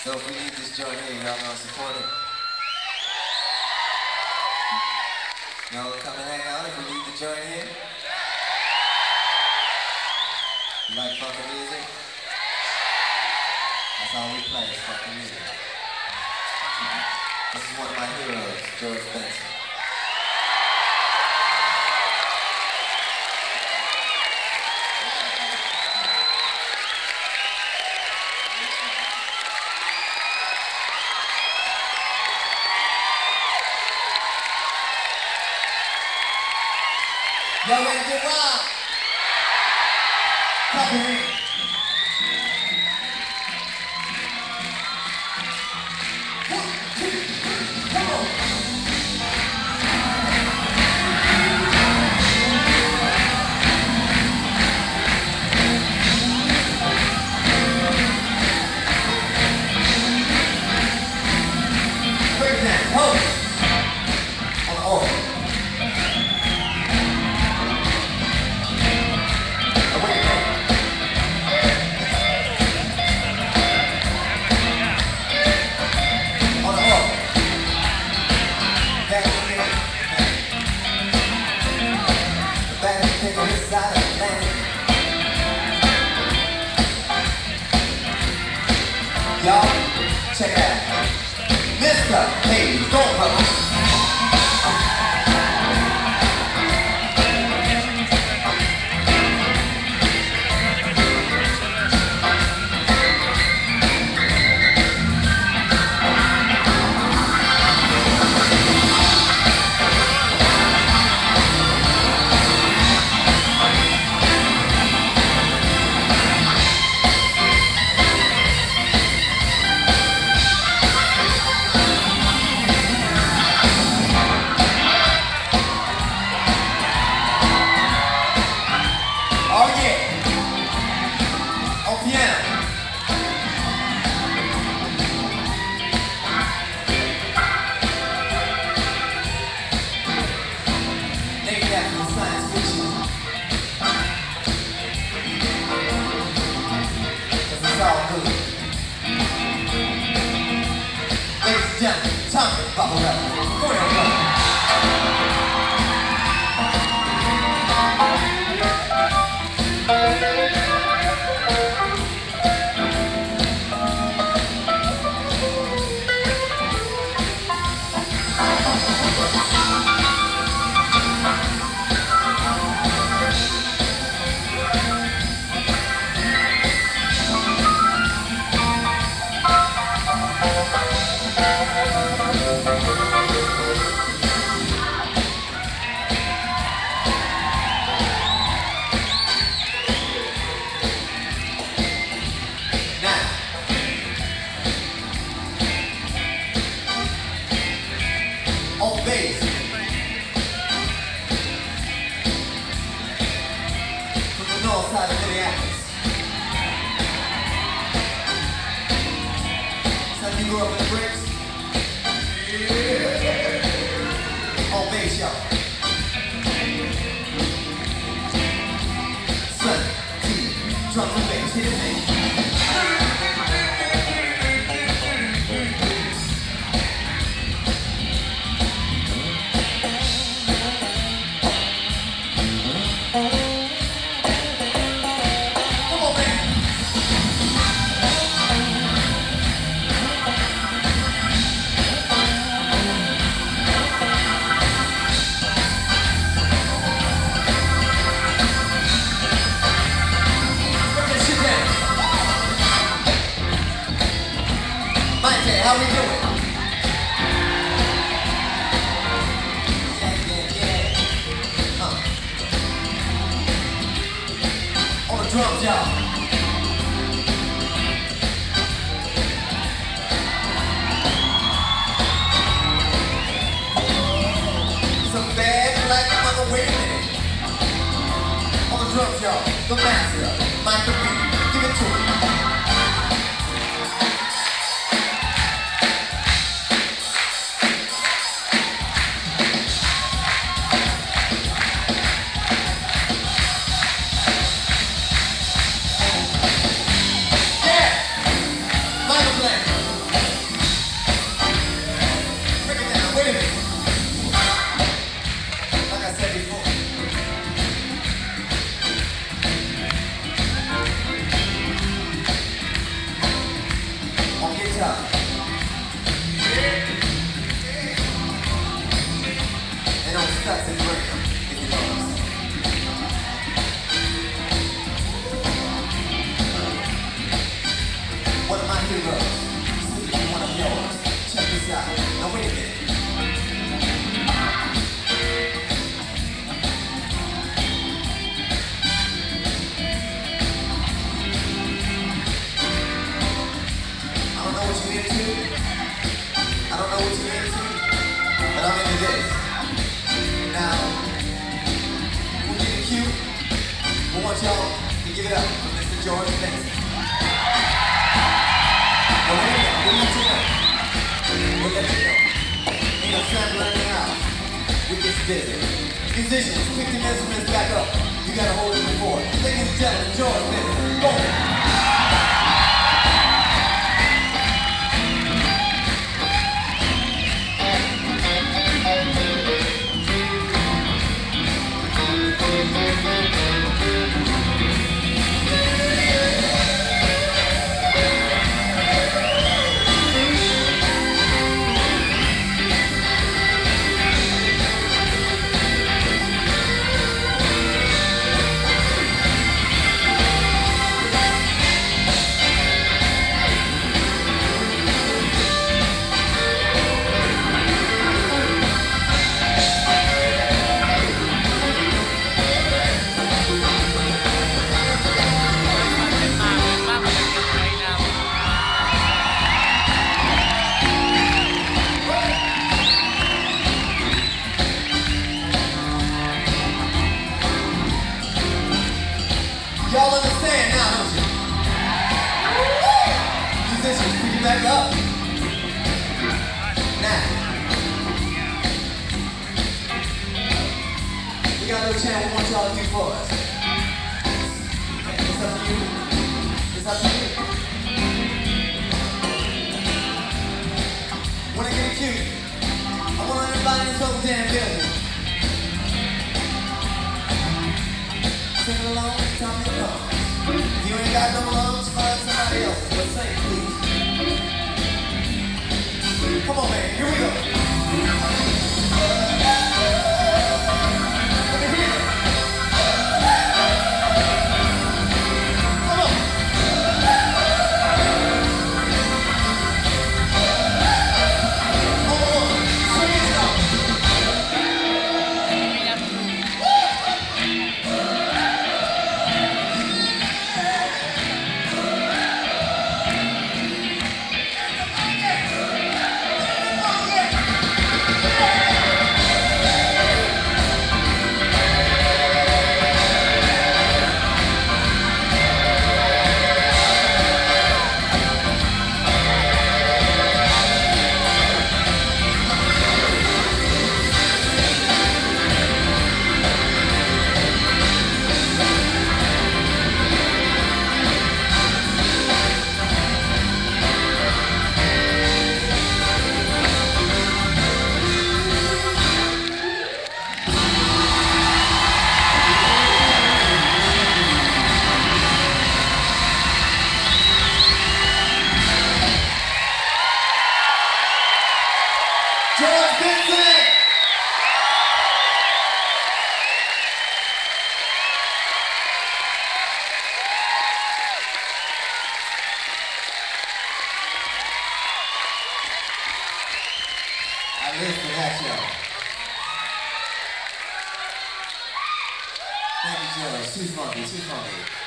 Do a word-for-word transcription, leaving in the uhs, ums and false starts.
So if we need this joint here, y'all gonna support it? Y'all come and hang out if we need the joint here? You like funky music? That's all we play is funky music. This is one of my heroes, George Benson. Y'all ready to get wild? Clap your hands. One, two, three, come on. Break it down. Hold it. On the organ. Y'all, check it out. Mister Hey, don't come. Ladies and gentlemen, Tommy Barbarella. Go ahead, brother. On bass, from the north side of Minneapolis. Son, you grew up in the bricks? Yeah. On bass, y'all. Sonny, T, drums and bass, hit it, man. Mayte, how we doing? Yeah, yeah, yeah. Huh. On the drums, y'all. Some bad black mother, wait a minute. On the drums, y'all. The master, Mayte, give it to me. Michael Black. Give it up for Mister George Benson. Well, wait a minute, we'll let you know. We'll let you know. Ain't no sample in the house. We get busy. Musicians, pick the instruments back up. You gotta hold it before. Ladies and gentlemen, George Benson. Go! Y'all understand now, don't you? Musicians, pick it back up. Now, we got a little chant we want y'all to do for us. It's up to you. It's up to you. When I get cute, I want everybody in this whole damn building. Sing along, time to come. If you ain't got no lungs, find somebody else. But sing, please. Come on, man. Here we go. Let me hear it. Come on. Hold on. Sing it out. George Benson! I live for that show. Thank you, George. Too funky, too funky.